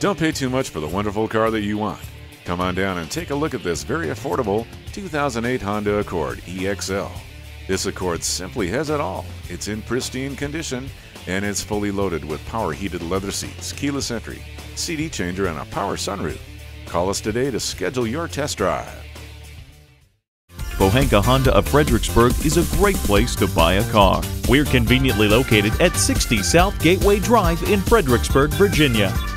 Don't pay too much for the wonderful car that you want. Come on down and take a look at this very affordable 2008 Honda Accord EXL. This Accord simply has it all. It's in pristine condition and it's fully loaded with power heated leather seats, keyless entry, CD changer, and a power sunroof. Call us today to schedule your test drive. Pohanka Honda of Fredericksburg is a great place to buy a car. We're conveniently located at 60 South Gateway Drive in Fredericksburg, Virginia.